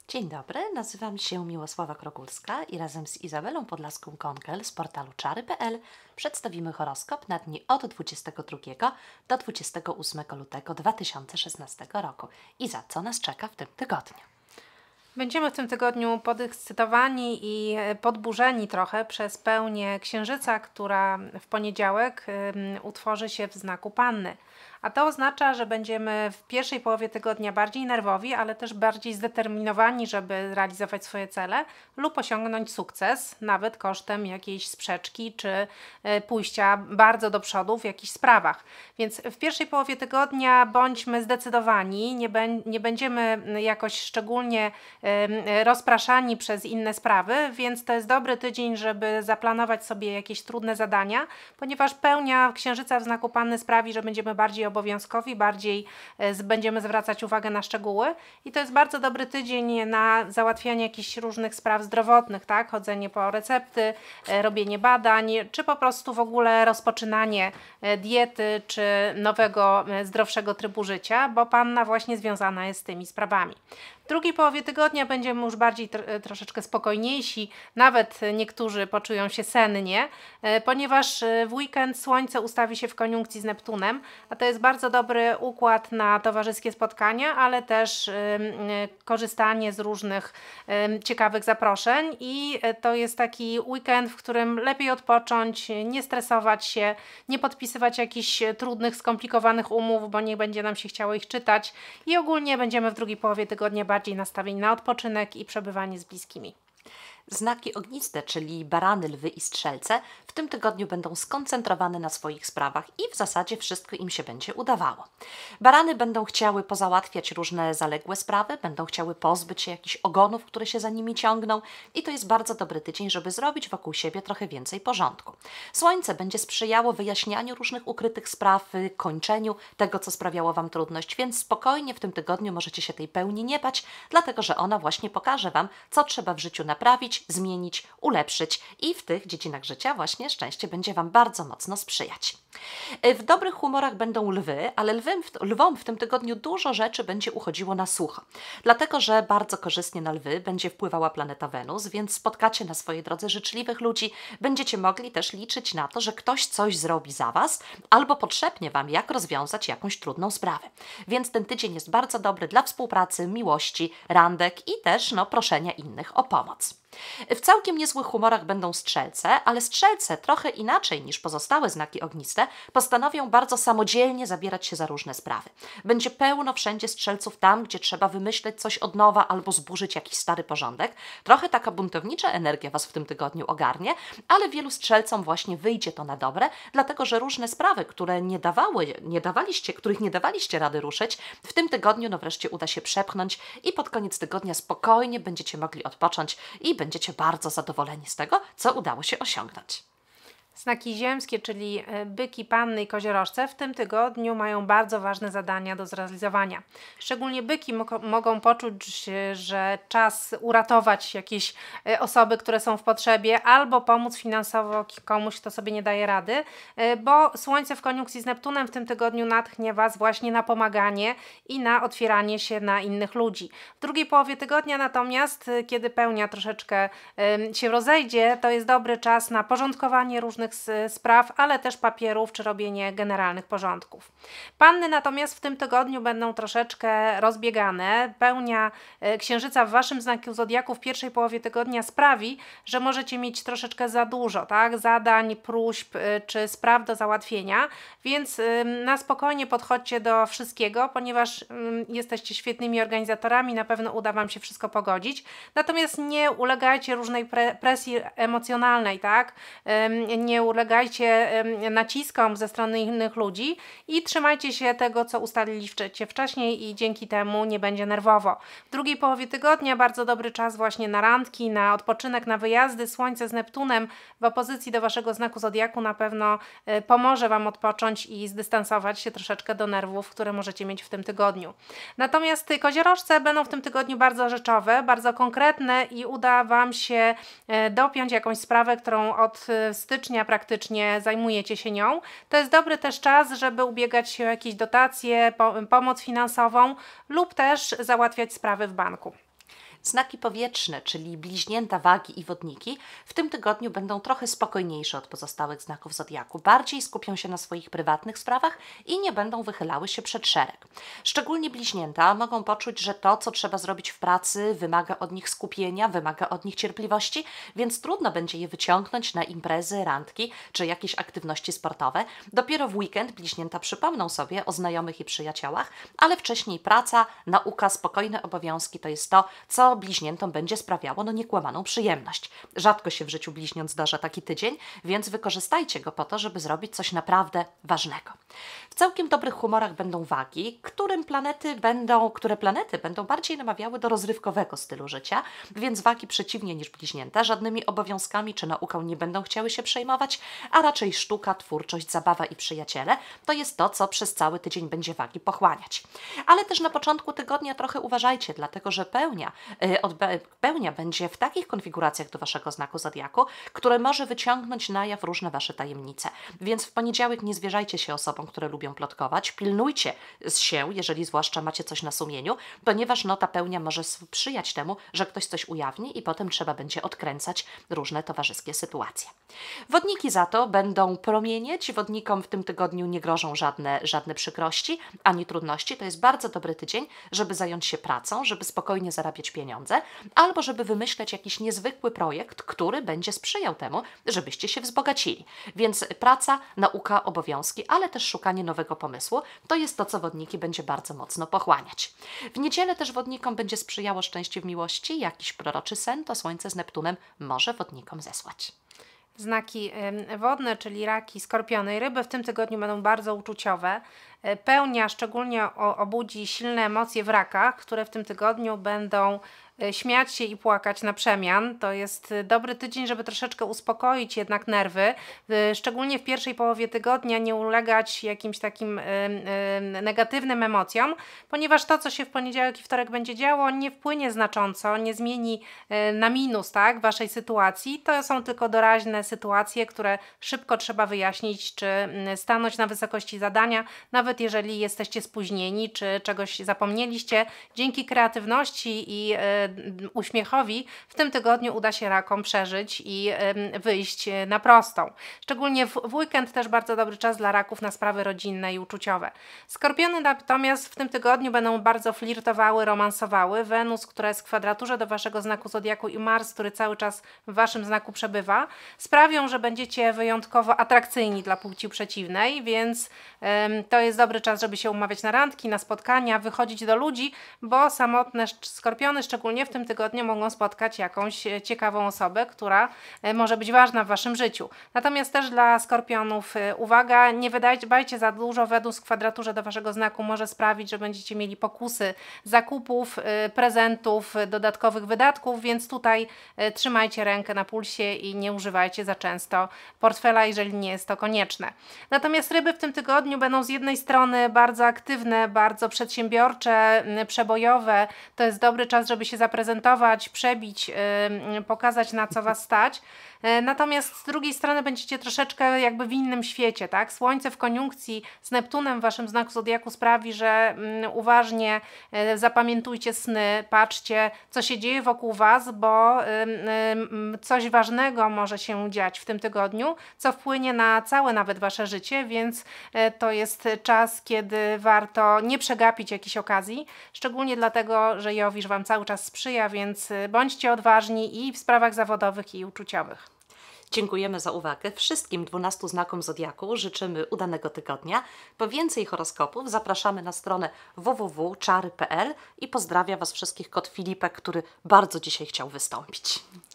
Dzień dobry, nazywam się Miłosława Krogulska i razem z Izabelą Podlaską-Konkel z portalu czary.pl przedstawimy horoskop na dni od 22 do 28 lutego 2016 roku. Iza, co nas czeka w tym tygodniu? Będziemy w tym tygodniu podekscytowani i podburzeni trochę przez pełnię Księżyca, która w poniedziałek utworzy się w znaku Panny. A to oznacza, że będziemy w pierwszej połowie tygodnia bardziej nerwowi, ale też bardziej zdeterminowani, żeby realizować swoje cele lub osiągnąć sukces, nawet kosztem jakiejś sprzeczki czy pójścia bardzo do przodu w jakichś sprawach. Więc w pierwszej połowie tygodnia bądźmy zdecydowani, nie będziemy jakoś szczególnie rozpraszani przez inne sprawy, więc to jest dobry tydzień, żeby zaplanować sobie jakieś trudne zadania, ponieważ pełnia Księżyca w znaku Panny sprawi, że będziemy bardziej obowiązkowi, bardziej będziemy zwracać uwagę na szczegóły i to jest bardzo dobry tydzień na załatwianie jakichś różnych spraw zdrowotnych, tak? Chodzenie po recepty, robienie badań, czy po prostu w ogóle rozpoczynanie diety, czy nowego, zdrowszego trybu życia, bo Panna właśnie związana jest z tymi sprawami. W drugiej połowie tygodnia będziemy już bardziej troszeczkę spokojniejsi, nawet niektórzy poczują się sennie, ponieważ w weekend Słońce ustawi się w koniunkcji z Neptunem, a to jest bardzo dobry układ na towarzyskie spotkania, ale też korzystanie z różnych ciekawych zaproszeń i to jest taki weekend, w którym lepiej odpocząć, nie stresować się, nie podpisywać jakichś trudnych, skomplikowanych umów, bo nie będzie nam się chciało ich czytać i ogólnie będziemy w drugiej połowie tygodnia bardziej nastawieni na odpoczynek i przebywanie z bliskimi. Znaki ogniste, czyli barany, lwy i strzelce, w tym tygodniu będą skoncentrowane na swoich sprawach i w zasadzie wszystko im się będzie udawało. Barany będą chciały pozałatwiać różne zaległe sprawy, będą chciały pozbyć się jakichś ogonów, które się za nimi ciągną i to jest bardzo dobry tydzień, żeby zrobić wokół siebie trochę więcej porządku. Słońce będzie sprzyjało wyjaśnianiu różnych ukrytych spraw, kończeniu tego, co sprawiało Wam trudność, więc spokojnie w tym tygodniu możecie się tej pełni nie bać, dlatego że ona właśnie pokaże Wam, co trzeba w życiu naprawić, zmienić, ulepszyć i w tych dziedzinach życia właśnie szczęście będzie Wam bardzo mocno sprzyjać. W dobrych humorach będą lwy, ale lwom w tym tygodniu dużo rzeczy będzie uchodziło na sucho. Dlatego, że bardzo korzystnie na lwy będzie wpływała planeta Wenus, więc spotkacie na swojej drodze życzliwych ludzi, będziecie mogli też liczyć na to, że ktoś coś zrobi za Was albo podszepnie Wam, jak rozwiązać jakąś trudną sprawę. Więc ten tydzień jest bardzo dobry dla współpracy, miłości, randek i też proszenia innych o pomoc. W całkiem niezłych humorach będą strzelce, ale strzelce trochę inaczej niż pozostałe znaki ogniste postanowią bardzo samodzielnie zabierać się za różne sprawy. Będzie pełno wszędzie strzelców tam, gdzie trzeba wymyśleć coś od nowa albo zburzyć jakiś stary porządek. Trochę taka buntownicza energia Was w tym tygodniu ogarnie, ale wielu strzelcom właśnie wyjdzie to na dobre, dlatego że różne sprawy, których nie dawaliście rady ruszyć, w tym tygodniu wreszcie uda się przepchnąć i pod koniec tygodnia spokojnie będziecie mogli odpocząć i będziecie bardzo zadowoleni z tego, co udało się osiągnąć. Znaki ziemskie, czyli byki, panny i koziorożce w tym tygodniu mają bardzo ważne zadania do zrealizowania. Szczególnie byki mogą poczuć, że czas uratować jakieś osoby, które są w potrzebie, albo pomóc finansowo komuś, kto sobie nie daje rady, bo Słońce w koniunkcji z Neptunem w tym tygodniu natchnie Was właśnie na pomaganie i na otwieranie się na innych ludzi. W drugiej połowie tygodnia natomiast, kiedy pełnia troszeczkę się rozejdzie, to jest dobry czas na porządkowanie różnych spraw, ale też papierów, czy robienie generalnych porządków. Panny natomiast w tym tygodniu będą troszeczkę rozbiegane. Pełnia Księżyca w Waszym znaku zodiaku w pierwszej połowie tygodnia sprawi, że możecie mieć troszeczkę za dużo, tak? Zadań, próśb, czy spraw do załatwienia, więc na spokojnie podchodźcie do wszystkiego, ponieważ jesteście świetnymi organizatorami, na pewno uda Wam się wszystko pogodzić. Natomiast nie ulegajcie różnej presji emocjonalnej, tak? Nie ulegajcie naciskom ze strony innych ludzi i trzymajcie się tego, co ustaliliście wcześniej i dzięki temu nie będzie nerwowo. W drugiej połowie tygodnia bardzo dobry czas właśnie na randki, na odpoczynek, na wyjazdy. Słońce z Neptunem w opozycji do Waszego znaku zodiaku na pewno pomoże Wam odpocząć i zdystansować się troszeczkę do nerwów, które możecie mieć w tym tygodniu. Natomiast koziorożce będą w tym tygodniu bardzo rzeczowe, bardzo konkretne i uda Wam się dopiąć jakąś sprawę, którą od stycznia praktycznie zajmujecie się nią. To jest dobry też czas, żeby ubiegać się o jakieś dotacje, pomoc finansową lub też załatwiać sprawy w banku. Znaki powietrzne, czyli bliźnięta, wagi i wodniki, w tym tygodniu będą trochę spokojniejsze od pozostałych znaków zodiaku. Bardziej skupią się na swoich prywatnych sprawach i nie będą wychylały się przed szereg. Szczególnie bliźnięta mogą poczuć, że to, co trzeba zrobić w pracy, wymaga od nich skupienia, wymaga od nich cierpliwości, więc trudno będzie je wyciągnąć na imprezy, randki czy jakieś aktywności sportowe. Dopiero w weekend bliźnięta przypomną sobie o znajomych i przyjaciołach, ale wcześniej praca, nauka, spokojne obowiązki to jest to, co bliźniętom będzie sprawiało niekłamaną przyjemność. Rzadko się w życiu bliźniąt zdarza taki tydzień, więc wykorzystajcie go po to, żeby zrobić coś naprawdę ważnego. W całkiem dobrych humorach będą wagi, które planety będą bardziej namawiały do rozrywkowego stylu życia, więc wagi przeciwnie niż bliźnięta żadnymi obowiązkami czy nauką nie będą chciały się przejmować, a raczej sztuka, twórczość, zabawa i przyjaciele to jest to, co przez cały tydzień będzie wagi pochłaniać. Ale też na początku tygodnia trochę uważajcie, dlatego że pełnia będzie w takich konfiguracjach do waszego znaku zodiaku, które może wyciągnąć na jaw różne wasze tajemnice. Więc w poniedziałek nie zwierzajcie się osobom, które lubią plotkować, pilnujcie się, jeżeli zwłaszcza macie coś na sumieniu, ponieważ ta pełnia może sprzyjać temu, że ktoś coś ujawni i potem trzeba będzie odkręcać różne towarzyskie sytuacje. Wodniki za to będą promienieć, wodnikom w tym tygodniu nie grożą żadne przykrości ani trudności. To jest bardzo dobry tydzień, żeby zająć się pracą, żeby spokojnie zarabiać pieniądze, albo żeby wymyśleć jakiś niezwykły projekt, który będzie sprzyjał temu, żebyście się wzbogacili. Więc praca, nauka, obowiązki, ale też szukanie nowego pomysłu, to jest to, co wodniki będzie bardzo mocno pochłaniać. W niedzielę też wodnikom będzie sprzyjało szczęście w miłości, jakiś proroczy sen to Słońce z Neptunem może wodnikom zesłać. Znaki wodne, czyli raki, skorpiony i ryby w tym tygodniu będą bardzo uczuciowe. Pełnia szczególnie obudzi silne emocje w rakach, które w tym tygodniu będą śmiać się i płakać na przemian. To jest dobry tydzień, żeby troszeczkę uspokoić jednak nerwy, szczególnie w pierwszej połowie tygodnia nie ulegać jakimś takim negatywnym emocjom, ponieważ to, co się w poniedziałek i wtorek będzie działo, nie wpłynie znacząco, nie zmieni na minus, tak, waszej sytuacji. To są tylko doraźne sytuacje, które szybko trzeba wyjaśnić, czy stanąć na wysokości zadania, nawet jeżeli jesteście spóźnieni, czy czegoś zapomnieliście. Dzięki kreatywności i uśmiechowi w tym tygodniu uda się rakom przeżyć i wyjść na prostą. Szczególnie w weekend też bardzo dobry czas dla raków na sprawy rodzinne i uczuciowe. Skorpiony natomiast w tym tygodniu będą bardzo flirtowały, romansowały. Wenus, która jest w kwadraturze do waszego znaku zodiaku i Mars, który cały czas w waszym znaku przebywa, sprawią, że będziecie wyjątkowo atrakcyjni dla płci przeciwnej, więc to jest dobry czas, żeby się umawiać na randki, na spotkania, wychodzić do ludzi, bo samotne skorpiony szczególnie w tym tygodniu mogą spotkać jakąś ciekawą osobę, która może być ważna w waszym życiu. Natomiast też dla skorpionów uwaga, nie wydawajcie za dużo. Wenus w kwadraturze do waszego znaku może sprawić, że będziecie mieli pokusy zakupów, prezentów, dodatkowych wydatków, więc tutaj trzymajcie rękę na pulsie i nie używajcie za często portfela, jeżeli nie jest to konieczne. Natomiast ryby w tym tygodniu będą z jednej strony bardzo aktywne, bardzo przedsiębiorcze, przebojowe. To jest dobry czas, żeby się zaprezentować, przebić, pokazać, na co was stać. Natomiast z drugiej strony będziecie troszeczkę jakby w innym świecie, tak? Słońce w koniunkcji z Neptunem w waszym znaku zodiaku sprawi, że uważnie zapamiętujcie sny, patrzcie, co się dzieje wokół was, bo coś ważnego może się dziać w tym tygodniu, co wpłynie na całe nawet wasze życie, więc to jest czas, kiedy warto nie przegapić jakiejś okazji, szczególnie dlatego, że Jowisz wam cały czas sprzyja, więc bądźcie odważni i w sprawach zawodowych i uczuciowych. Dziękujemy za uwagę. Wszystkim 12 znakom zodiaku życzymy udanego tygodnia. Po więcej horoskopów zapraszamy na stronę www.czary.pl i pozdrawia was wszystkich kot Filipek, który bardzo dzisiaj chciał wystąpić.